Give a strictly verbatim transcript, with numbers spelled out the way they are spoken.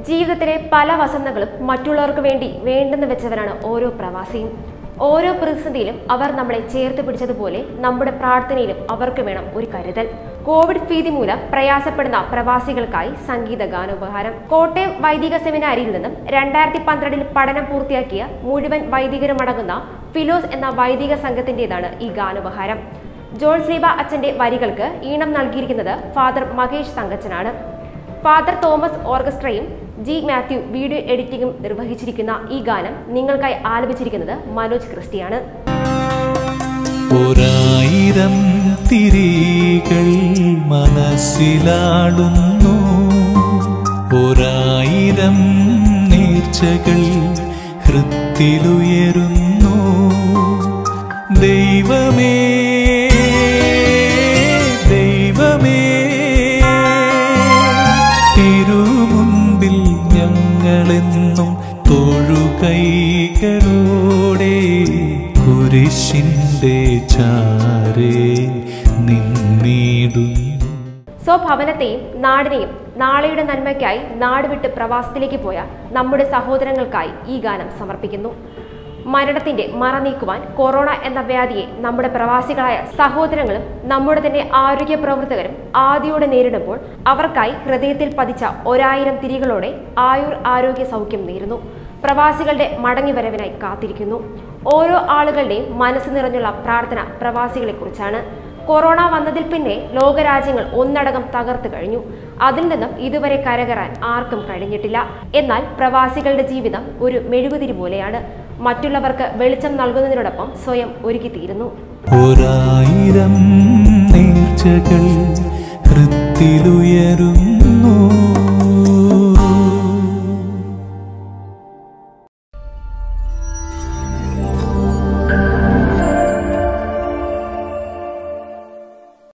ജീവിതത്തിലെ പല വസന്തങ്ങളും മറ്റുള്ളവർക്ക് വേണ്ടി വേണ്ടെന്ന് വെച്ചവരാണ് ഓരോ പ്രവാസിയും. ഓരോ പ്രതിസന്ധിയിലും അവർ നമ്മളെ ചേർത്ത് പിടിച്ചതുപോലെ നമ്മുടെ പ്രാർത്ഥനയിലും അവർക്ക് വേണം ഒരു കരുതൽ. കോവിഡ് ഭീതി മൂലം പ്രയാസപ്പെടുന്ന പ്രവാസികൾക്കായി സംഗീത ഗാനോപഹാരം. കോട്ടയം വൈദിക സെമിനാരിയിൽ നിന്നും രണ്ടായിരത്തി പന്ത്രണ്ടിൽ പഠനം പൂർത്തിയാക്കിയ മുഴുവൻ വൈദികരും അടങ്ങുന്ന ഫിലോസ് എന്ന വൈദിക സംഘത്തിൻ്റെതാണ് ഈ ഗാനോപഹാരം. ജോൺ ശ്രീബ അച്ഛന്റെ വരികൾക്ക് ഈണം നൽകിയിരിക്കുന്നത് ഫാദർ മഹേഷ് തങ്കച്ചനാണ്. ഫാദർ തോമസ് ഓർക്കസ്ട്രയും ജി മാത്യു വീഡിയോ എഡിറ്റിംഗും നിർവഹിച്ചിരിക്കുന്ന ഈ ഗാനം നിങ്ങൾക്കായി ആലപിച്ചിരിക്കുന്നത് മനോജ് ക്രിസ്റ്റിയാണ്. ഒരായിരം തിരികൾ മനസ്സിലാടുന്നു, ഒരായിരം നേർച്ചകൾ ഹൃത്തിലുയരുന്നു. ദൈവമേ ദൈവമേ തിരുമുൻപിൽ ഞങ്ങളെന്നും തൊഴുകൈകളോടെ കുരിശിന്റെ ചാരേ നിന്നിടുന്നു. സ്വഭവനത്തെയും നാടിനെയും നാളെയുടെ നന്മയ്ക്കായി നാട് വിട്ട് പ്രവാസത്തിലേക്ക് പോയ നമ്മുടെ സഹോദരങ്ങൾക്കായി ഈ ഗാനം സമർപ്പിക്കുന്നു. മരണത്തിന്റെ മറ നീക്കുവാൻ കൊറോണ എന്ന വ്യാധിയെ നമ്മുടെ പ്രവാസികളായ സഹോദരങ്ങളും നമ്മുടെ തന്നെ ആരോഗ്യ പ്രവർത്തകരും ആദിയോടെ നേരിടുമ്പോൾ അവർക്കായി ഹൃദയത്തിൽ പതിച്ച ഒരായിരം തിരികളോടെ ആയുർ ആരോഗ്യ സൗഖ്യം നേരുന്നു. പ്രവാസികളുടെ മടങ്ങിവരവിനായി കാത്തിരിക്കുന്നു. ഓരോ ആളുകളുടെയും മനസ്സ് നിറഞ്ഞുള്ള പ്രാർത്ഥന പ്രവാസികളെ കുറിച്ചാണ്. കൊറോണ വന്നതിൽ പിന്നെ ലോകരാജ്യങ്ങൾ ഒന്നടങ്കം തകർത്തു കഴിഞ്ഞു. അതിൽ നിന്നും ഇതുവരെ കരകയറാൻ ആർക്കും കഴിഞ്ഞിട്ടില്ല. എന്നാൽ പ്രവാസികളുടെ ജീവിതം ഒരു മെഴുകുതിരി പോലെയാണ്. മറ്റുള്ളവർക്ക് വെളിച്ചം നൽകുന്നതിനോടൊപ്പം സ്വയം ഒരുക്കിത്തീരുന്നു. ഒരായിരം നേർച്ചകൾ ഹൃത്തിലുയരുന്നു.